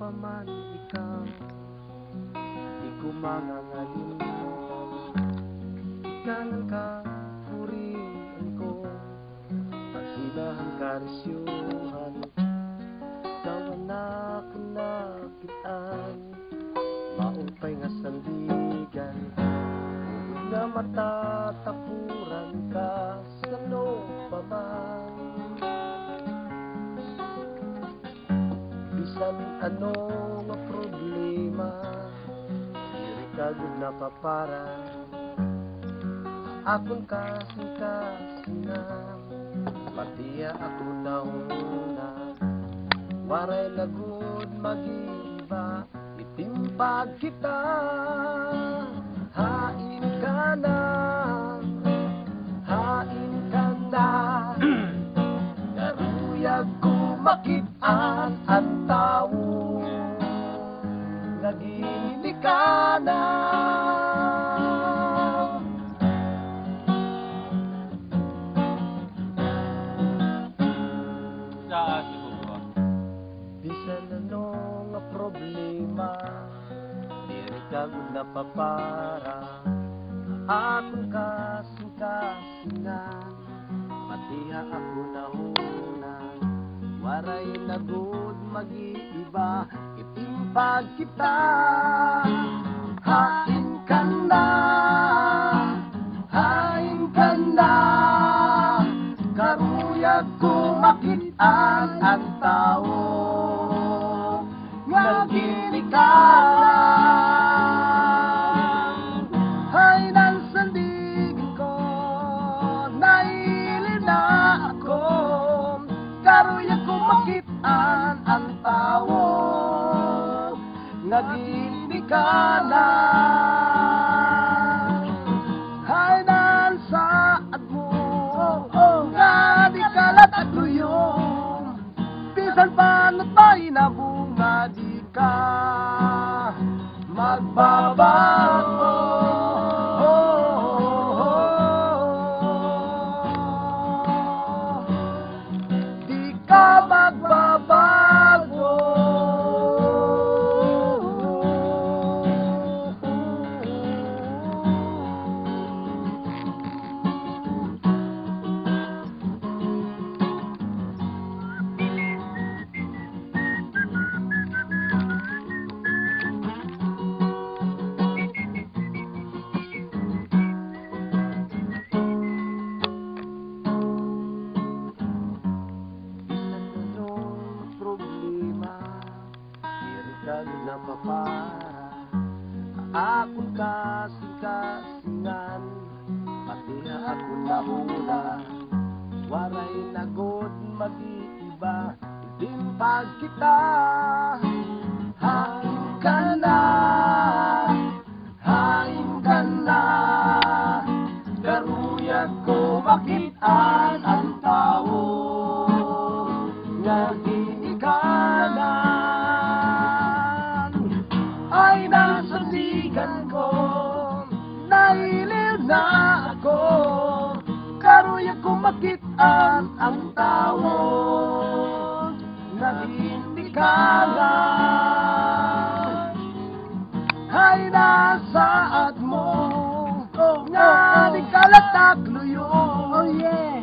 pa man ikaw, di ko mangangalimutan. Ikanan ka, purihan ko, paghinahang karisyuhan. Ikaw ang nakanakitaan, maupay nga sandigan. Huwag na matatapuran ka sa loob pa man. Bisan ano nga problema, diri ka gud napaparang. Akon kasing-kasingan, matiya ako nauna. Waray na gud mag-iba, itimpag kita. Hain ka na, hain ka na. Karuyag kumakit-an ang tao, nagini ka na. Bisan ano nga problema, diri ka gud napapara. Akong kasing-kasingan, matiha ako nahuna. Waray na gud mag-iiba, itimpag kita. Hain ka na, hain ka na. Karuyag kumakit-an ang tao, nagiri ka lang. Hay nang sandigin ko, nailin na ako. Karuyag kumakit-an ang tao, nagiri ka lang. Hay nang saad mo, nga di kalat at luyong. Bisan pano't ba'y nabunga, di ka magbabago. Di ka magbabago. Napapara, akong kasing-kasingan, matiha ako nahula. Waray na gud mag-iiba, itimpag kita. Hain ka na, hain ka na. Karuyag kumakit-an ang tao, nagini ka na. Ay nasandigan ko, nailil na ako. Karuyag kumakit-an ang tao, nagindi ka lang. Ay nasaad mo, nga di kalatak luyo. Oh yeah.